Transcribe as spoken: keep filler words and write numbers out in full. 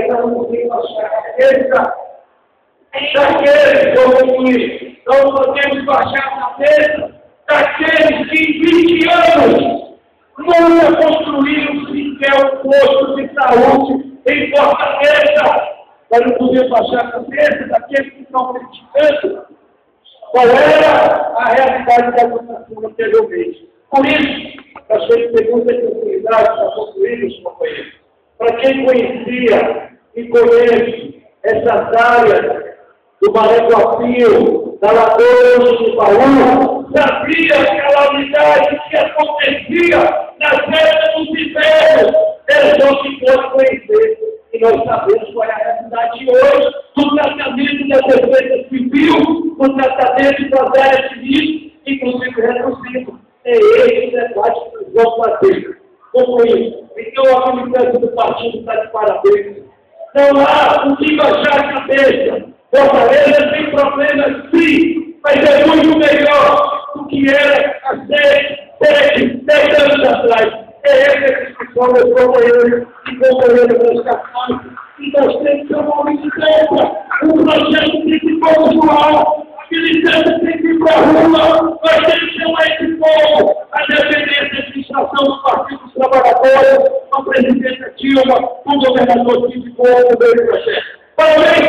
Fortaleza não podemos baixar a cabeça. Daqueles, vou concluir, não podemos baixar a cabeça daqueles que em vinte anos nunca construíram sequer um posto de saúde em Fortaleza. Nós não podemos baixar a cabeça daqueles que estão criticando qual era a realidade da educação anteriormente. Por isso, nós temos muita oportunidade para concluir, meus companheiros. Para quem conhecia e conhece essas áreas do Maré do Apio, da Lagoa do Baú, sabia que a calamidade que acontecia nas épocas dos invernos, era só que pode conhecer. E nós sabemos qual é a realidade hoje do tratamento da defesa civil, do tratamento das áreas civis, inclusive reduzido. É esse o debate que nós vamos fazer. Concluir. Então a militância do partido está de parabéns. Não há o que baixar a cabeça. Fortaleza tem problemas sim, mas é muito melhor do que era há seis, sete, dez anos atrás. É essa a discussão, meus companheiros e companheiros meus católicos. E nós temos que ter uma militância, um projeto tem que ir para o jogo, a militância tem que ir para a rua, nós temos que chamar esse povo, a dependência da administração do Partido dos Trabalhadores, com a presidenta Dilma, com o governador Cid, com o governo projeto. Parabéns!